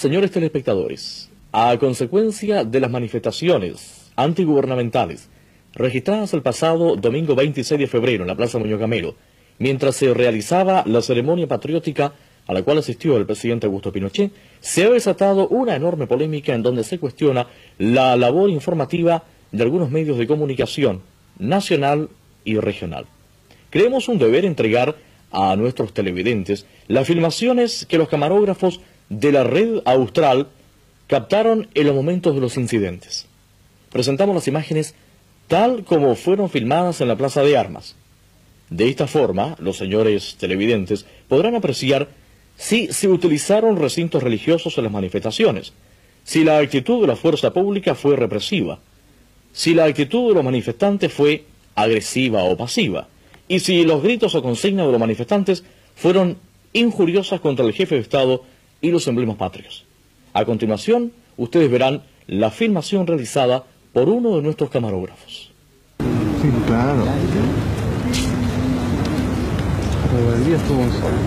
Señores telespectadores, a consecuencia de las manifestaciones antigubernamentales registradas el pasado domingo 26 de febrero en la Plaza Muñoz Gamero, mientras se realizaba la ceremonia patriótica a la cual asistió el presidente Augusto Pinochet, se ha desatado una enorme polémica en donde se cuestiona la labor informativa de algunos medios de comunicación nacional y regional. Creemos un deber entregar a nuestros televidentes las filmaciones que los camarógrafos de la red austral captaron en los momentos de los incidentes. Presentamos las imágenes tal como fueron filmadas en la Plaza de Armas. De esta forma, los señores televidentes podrán apreciar si se utilizaron recintos religiosos en las manifestaciones, si la actitud de la fuerza pública fue represiva, si la actitud de los manifestantes fue agresiva o pasiva, y si los gritos o consignas de los manifestantes fueron injuriosas contra el jefe de Estado y los emblemas patrios. A continuación, ustedes verán la filmación realizada por uno de nuestros camarógrafos. Sí, claro. Todo el día estuvo...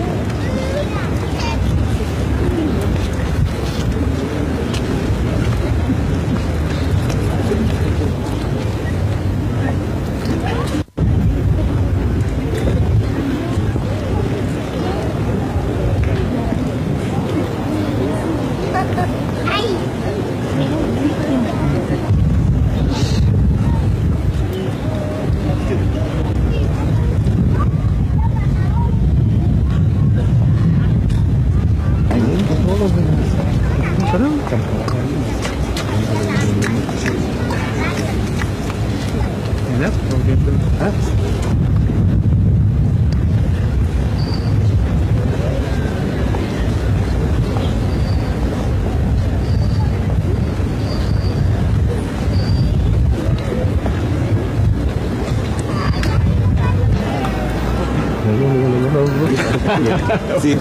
Sí.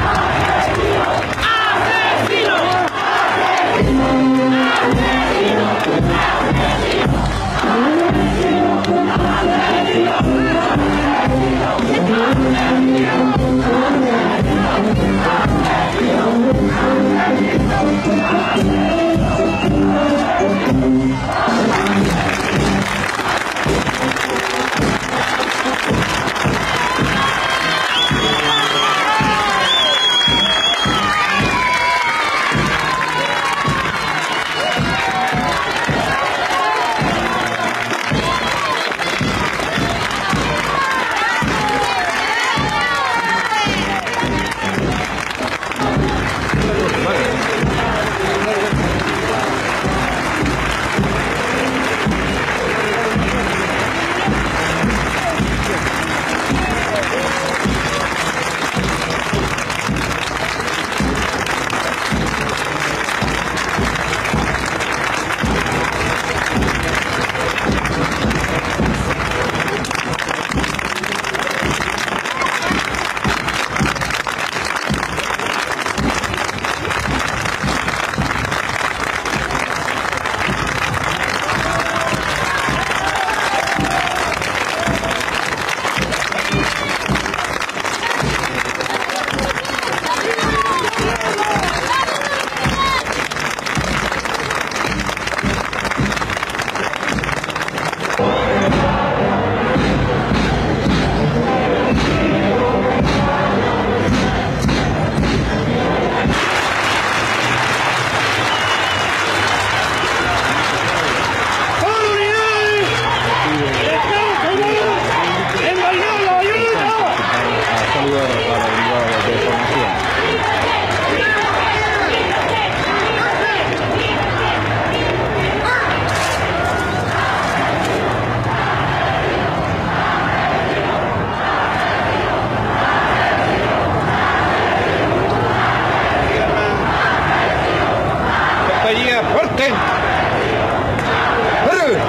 ¡Asesino! Ten. ¡Arre!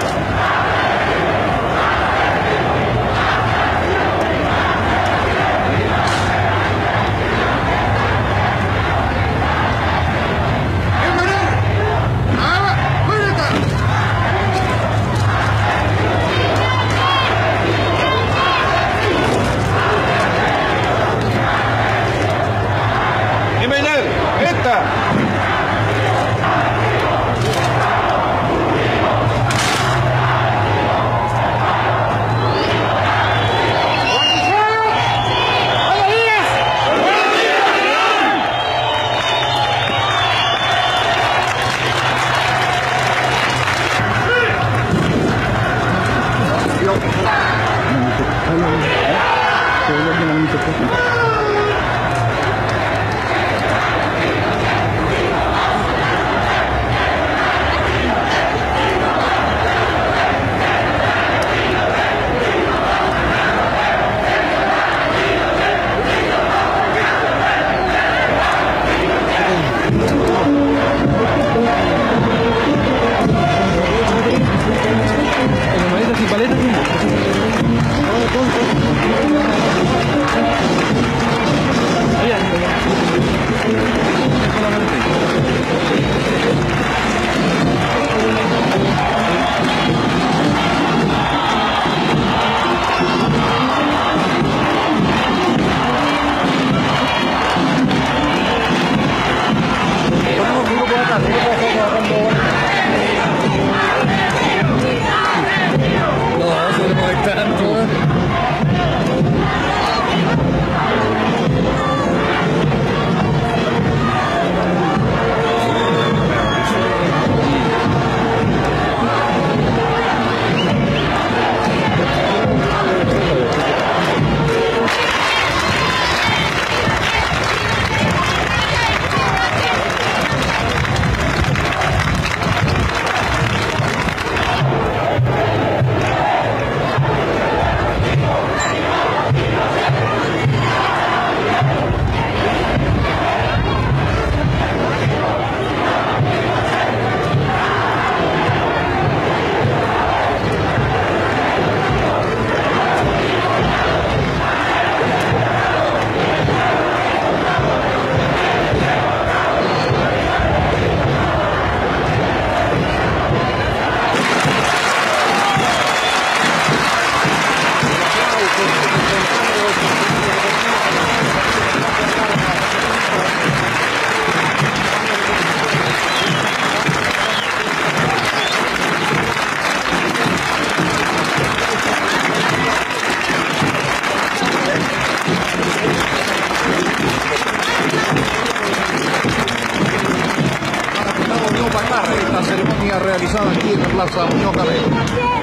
Esta ceremonia realizada aquí en la Plaza Muñoz Camelo.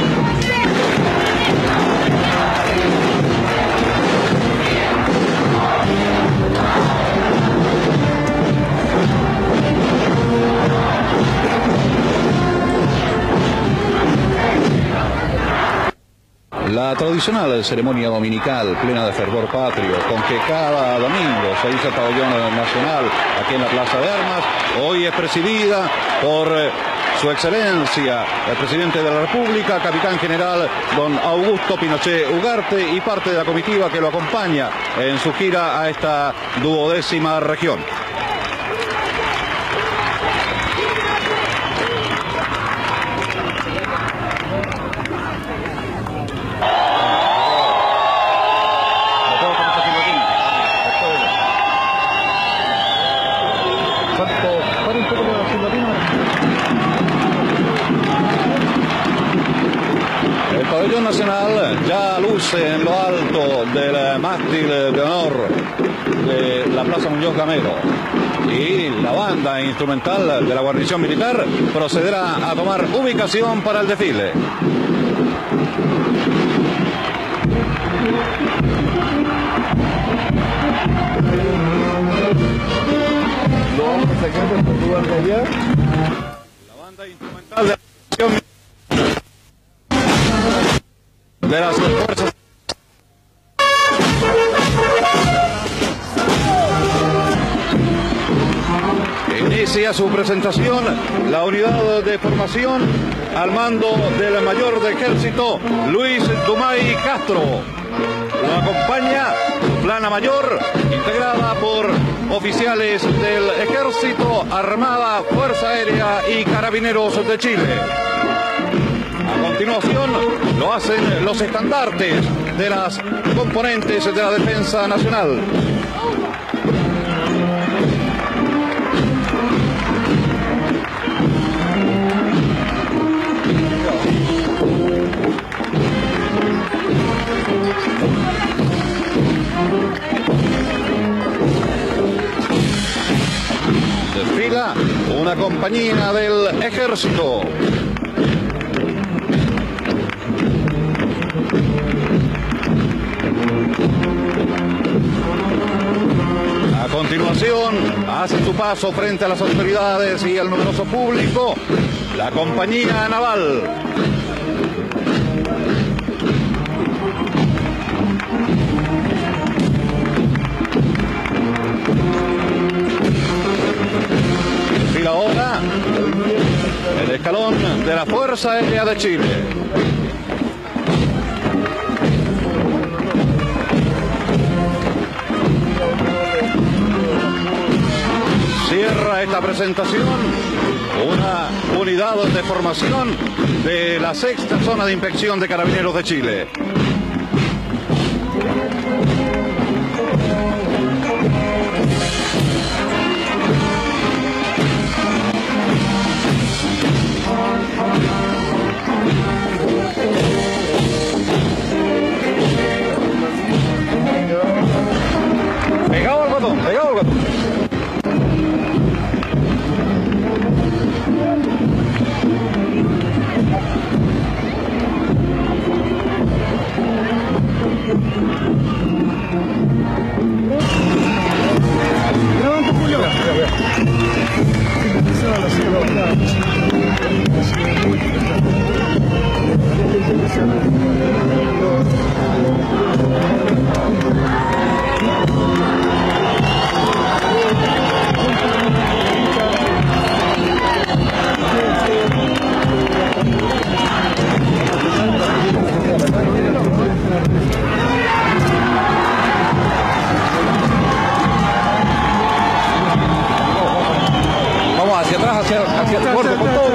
La tradicional ceremonia dominical plena de fervor patrio con que cada domingo se hizo el pabellón nacional aquí en la Plaza de Armas, hoy es presidida por su excelencia, el presidente de la República, capitán general don Augusto Pinochet Ugarte, y parte de la comitiva que lo acompaña en su gira a esta 12ª región. El pabellón nacional ya luce en lo alto del mástil de honor de la Plaza Muñoz Camelo, y la banda instrumental de la guarnición militar procederá a tomar ubicación para el desfile. La banda instrumental de las fuerzas Inicia su presentación la unidad de formación al mando del mayor de ejército, Luis Dumay Castro. Lo acompaña su plana mayor, integrada por oficiales del Ejército, Armada, Fuerza Aérea y Carabineros de Chile. A continuación lo hacen los estandartes de las componentes de la Defensa Nacional. Desfila una compañía del Ejército. A continuación, hace su paso frente a las autoridades y al numeroso público, la compañía naval. Y ahora, el escalón de la Fuerza Aérea de Chile. Cierra esta presentación una unidad de formación de la 6ª Zona de Inspección de Carabineros de Chile. Pegado al botón, pegado al botón. Grabando, Julio. Vamos hacia atrás, hacia el corte, con todo.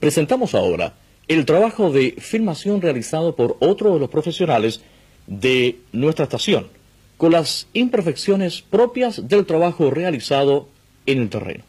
Presentamos ahora el trabajo de filmación realizado por otro de los profesionales de nuestra estación, con las imperfecciones propias del trabajo realizado en el terreno.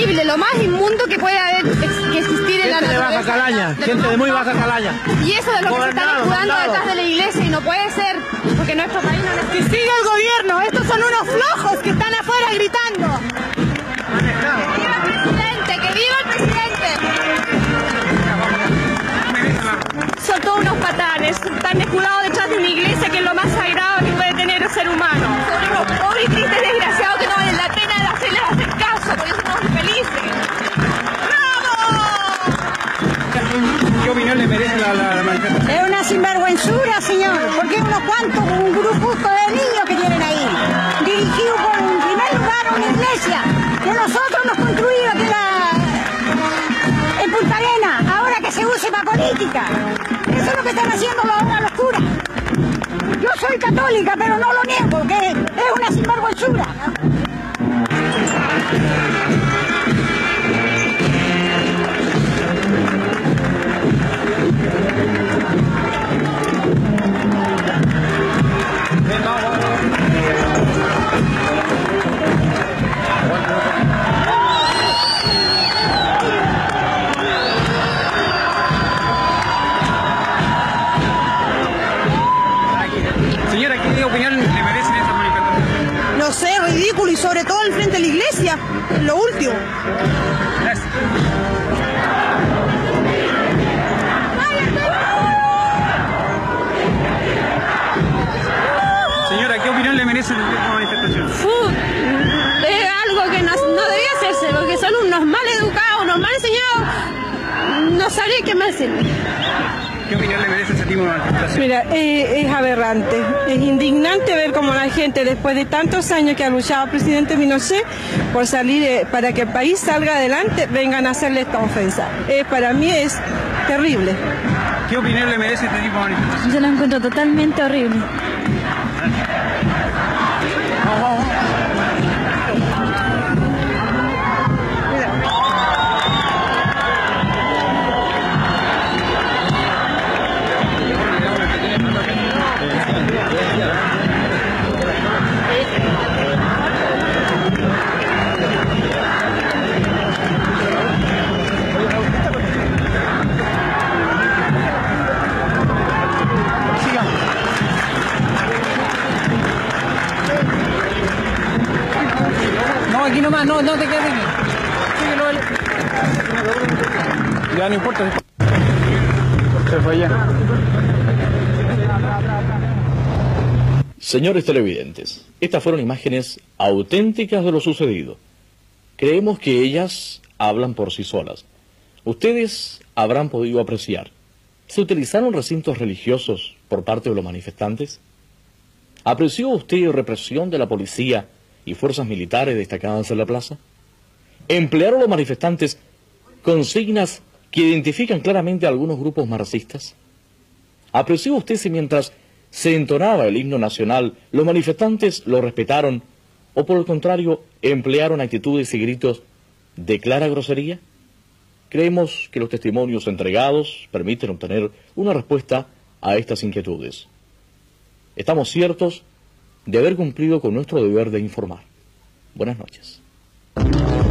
horrible, lo más inmundo que puede haber que existir en la naturaleza. Gente de baja calaña, gente de muy baja calaña. Y eso de lo que se están escudando detrás de la iglesia, y no puede ser, porque nuestro país no necesita. ¡Que siga el gobierno! ¡Estos son unos flojos que están afuera gritando! ¡Que viva el presidente! ¡Que viva el presidente! Son todos unos patanes, están escudados detrás de una iglesia que es lo más sagrado que puede tener el ser humano. Son unos pobres y tristes desgraciados que no valen la pena de hacerles hacer caso, por eso somos infelices. ¿Qué opinión le merece la manifestación? Es una sinvergüenzura, señor, porque unos cuantos, un grupo de niños que tienen ahí, dirigido por, en primer lugar, una iglesia que nosotros nos construimos aquí en Punta Arenas, ahora que se use para política. Eso es lo que están haciendo ahora los curas. Yo soy católica, pero no lo niego, que es una sinvergüenzura. Señora, ¿qué opinión le merecen estas manifestaciones? No sé, ridículo, y sobre todo al frente de la iglesia, lo último. Gracias. Señora, ¿qué opinión le merecen estas manifestaciones? Es algo que no debía hacerse, porque son unos mal educados, unos mal enseñados. No sabría qué más decirle. ¿Qué opinión le merece ese tipo de manifestación? Mira, es aberrante, es indignante ver cómo la gente, después de tantos años que ha luchado el presidente Pinochet por salir, para que el país salga adelante, vengan a hacerle esta ofensa. Para mí es terrible. ¿Qué opinión le merece este tipo de manifestación? Yo lo encuentro totalmente horrible. No, aquí nomás, no te quedes aquí. Síguelo. Ya no importa. Se fue ya. Señores televidentes, estas fueron imágenes auténticas de lo sucedido. Creemos que ellas hablan por sí solas. Ustedes habrán podido apreciar. ¿Se utilizaron recintos religiosos por parte de los manifestantes? ¿Apreció usted represión de la policía y fuerzas militares destacadas en la plaza? ¿Emplearon los manifestantes consignas que identifican claramente a algunos grupos marxistas? ¿Apreció usted si mientras se entonaba el himno nacional, los manifestantes lo respetaron o por el contrario emplearon actitudes y gritos de clara grosería? Creemos que los testimonios entregados permiten obtener una respuesta a estas inquietudes. Estamos ciertos de haber cumplido con nuestro deber de informar. Buenas noches.